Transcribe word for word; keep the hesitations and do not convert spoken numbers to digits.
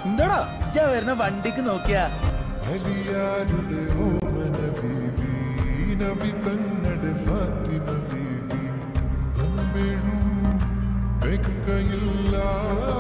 എന്താടാ ഇജ്ജാ വരുന്ന വണ്ടിക്ക് നോക്കിയാ അലിയാരുടെ ഓമന ബീവി നബി തങ്ങളുടെ ഫാത്തിമ ബീവി അൻപെഴും വെക്കയില്ല